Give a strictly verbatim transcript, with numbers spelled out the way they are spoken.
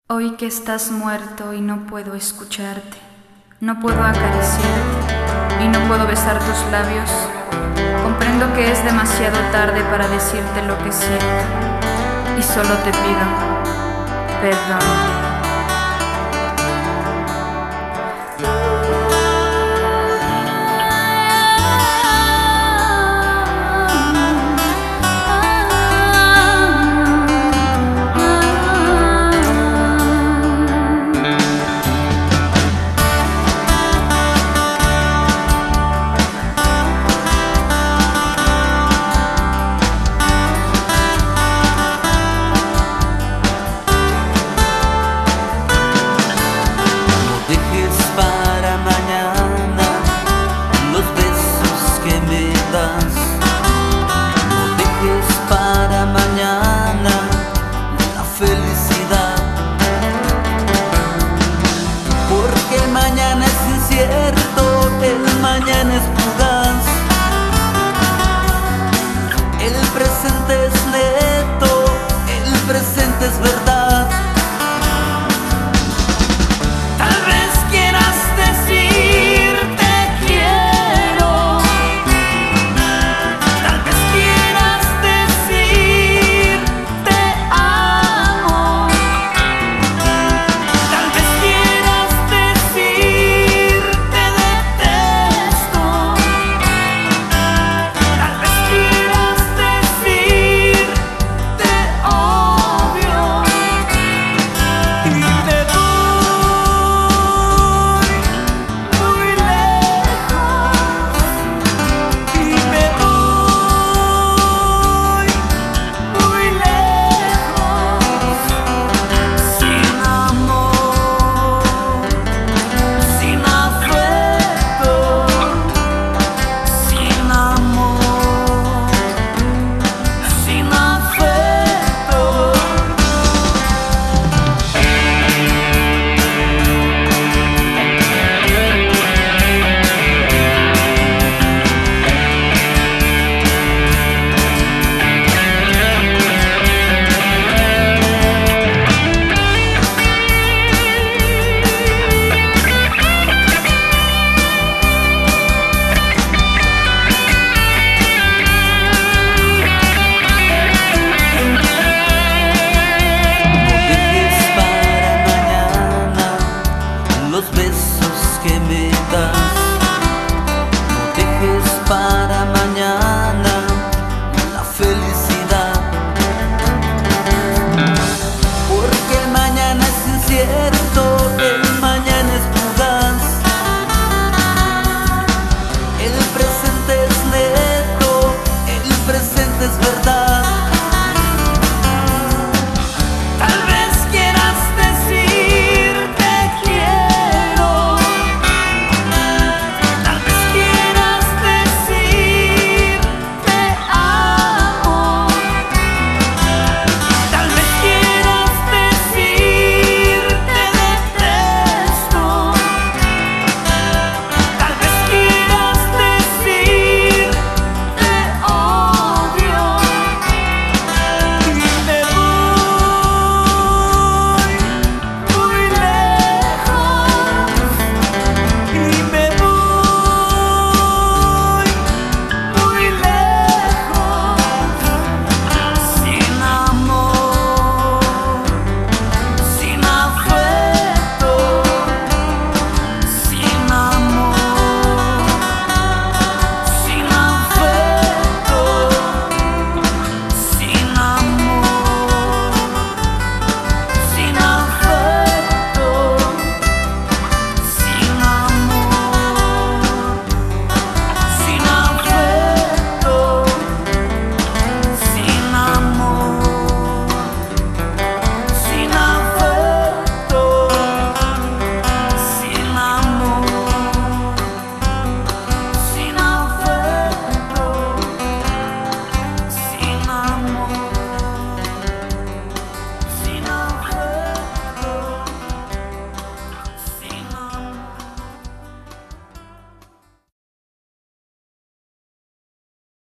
Hoy que estás muerto y no puedo escucharte, no puedo acariciarte y no puedo besar tus labios, comprendo que es demasiado tarde para decirte lo que siento y solo te pido perdón. Felicidad, porque el mañana es incierto, el mañana es fugaz, el presente es neto, el presente es verdad. Tal vez quieras decir te quiero, tal vez quieras decir te amo. Y